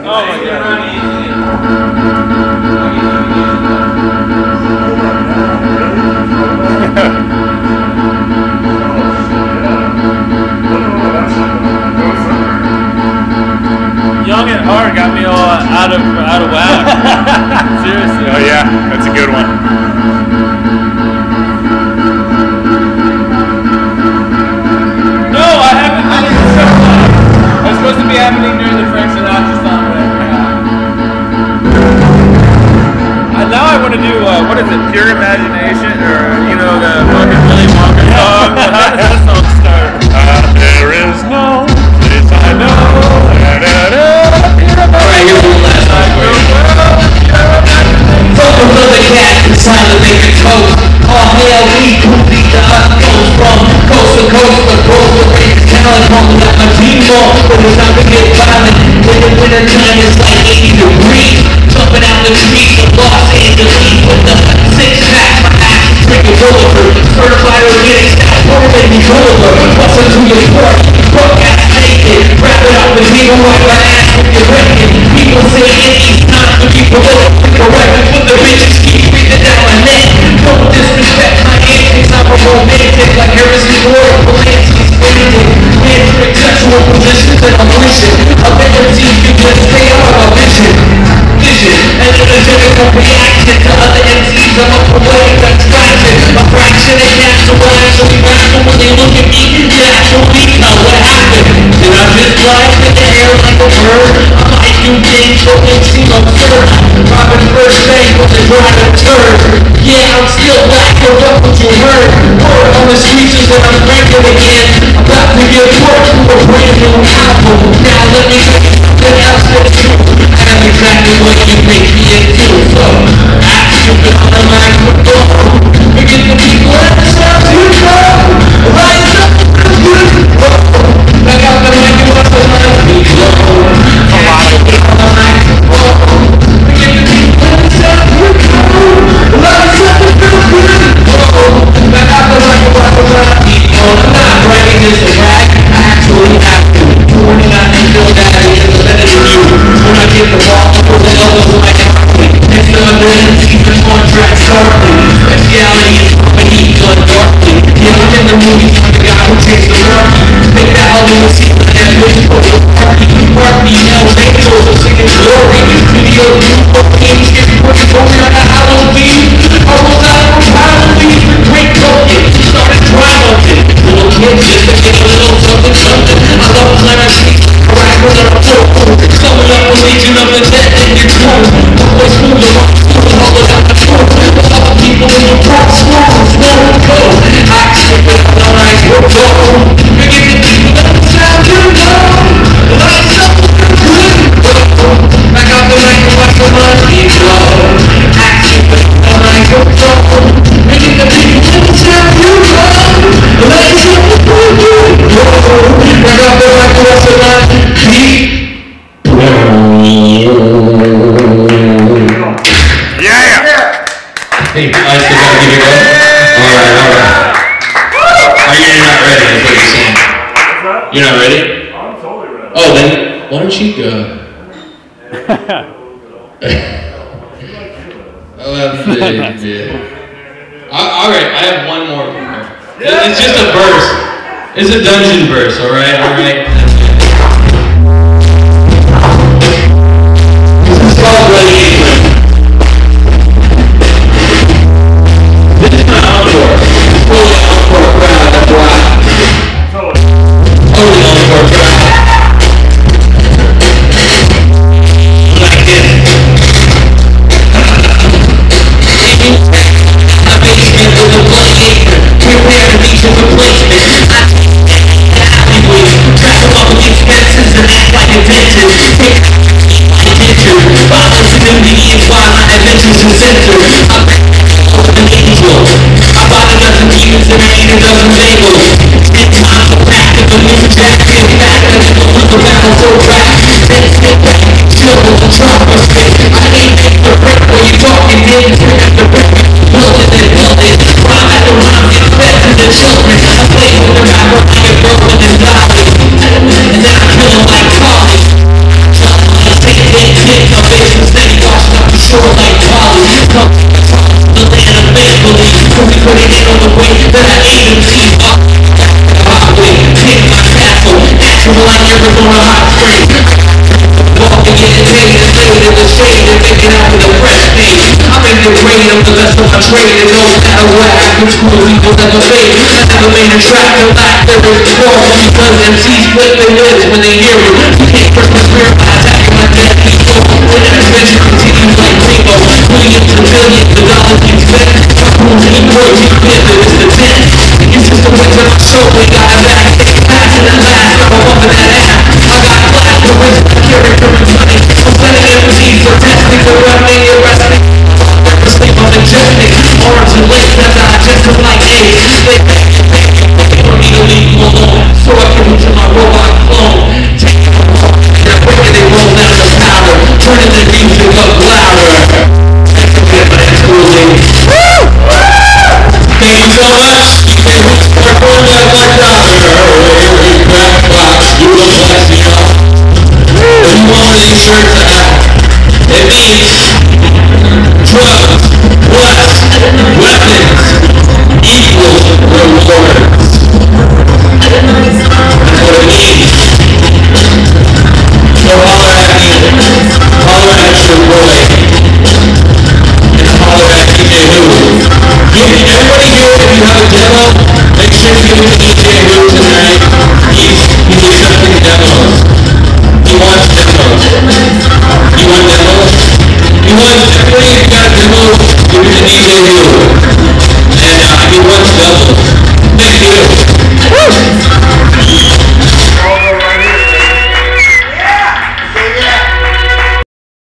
Oh my god. Young and Hard got me all out of whack. Seriously. Oh yeah, that's a good one. No, I haven't been in the show live. It's supposed to be happening during the Frank Sinatra song, whatever. Now I want to do what is it? Pure Imagination, or you know the fucking Willy Wonka song. How does that song start? There is no place I know. Alright, here's one last one for you. Fuck another cat, it's time to make a toast. All hail me, Coolzey the utmost. From coast to coast, the coast to raise talent. Calling out my team more, but it's time to get violent. In the winter time, it's like 80 degrees. Jumping out the streets of Los Angeles with the six-pack, my ass is drinking bulletproof. Certified organic staff, pour it me cooler. Bustin' to your sport, broke ass naked. Wrap it up with me, wipe my ass with your record. People say it's not to be politically correct, but the bitches keep breathing down my neck. Don't disrespect my antics, I'm a romantic like Harrison Ford, Polanski's painting. Mantric sexual positions that I'm wishing. I'll never see you just stay out of my vision. And energetical reaction to other MCs. I'm a poetic abstraction, a fraction of natural actually rational. When they look at me, they actually know what happened. Did I just fly up in the air like a bird? I might do things that make seem absurd. Robbing first thing when they drive a turd. Yeah, I'm still black, so what would you heard? Word on the streets is that I'm cranking again. About to get torched to a brand new album. Now let me tell you something else that's true. I'm exactly what you make me into. So, I'm stupid on the microphone. Forget the people at the sound too low. Rise up to the good. I got the microphone so let me blow. Stupid on the microphone. Forget the people at the sound too low. Rise up to the good. I got the microphone so let me blow. I'm not bragging this a brag. I actually have to. 29 and still daddy is a better than you. When I get the ball, for the elbows like athlete. It's the ability to contract sharply. Speciality is comedy done darkly. Yeah, I'm in the movies like the guy who chased the market. Make that Hollywood scene with that bitch for the party. Party, hell's angels are singing glory. Video, you fucking shit, put it going on a Halloween. I was out on Halloween with great cooking. Started driving. Little kids just to get a little something, something. I love clarity. Rappers are so cool. Coming up with Legion of the Dead in your tune. The voice moves around, all without the truth. The other people in your prop, slow, go. I skip it on the right, we'll go. Forget the people that sound you know. Like something good, go. I got the microphone for money, blow. I skip it on the right, we'll go. Forget the people that sound you know. Like something good, go. I got the microphone for money. Yeah! Hey, I still gotta give you one? Alright. Are you not ready? That's what you're saying. What's that? You're not ready? I'm totally ready. Oh, then why don't you go? Alright, I have one more. It's just a verse. It's a dungeon verse, alright? This is called Ready England. This is my encore. It's fully encore crowd, that's why. Totally encore crowd. Like this. My basement with a blank apron. Prepare to meet your replacement. I alleyway. Travel like Arizona hot springs. Walking in the shade and laid in the shade and making out with a fresh name. I'm in the grade, I'm the best of my trade, and no matter what happens, Coolzey will never fade. I never made a track to lack there is before, because MCs split their lips when they hear it. You can't hurt my spirit by attacking my dead people. When an adventure continues like Rainbow, millions and billions of dollars you spend. Coolzey POSER, it's the 10. It's just the weight of my soul, we got a back. Passing at last, I'm up in that ass. I got black, the wisdom, curing from the money. I'm sending MCs for testing, for running, arresting. Sleep on the majestic, arms and legs that digest them like eggs. They don't need to leave them alone, so I give them to my robot clone. Take them apart, they're breaking, they roll down the powder, turning the music up louder. Thanks for being my Coolzey. Thank you so much. You can reach for a phone like my daughter. Crack box, you look like me up. What do you want these shirts to have? It means drugs plus weapons equals rewards. That's what it means. So holler at me, holler at your boy, and holler at DJ Who. Everybody here, if you have a demo, make sure you give it to DJ Who tonight. He's accepting demos. He wants demos. You want demos? You want definitely, if you got a demo, give it to DJ Who.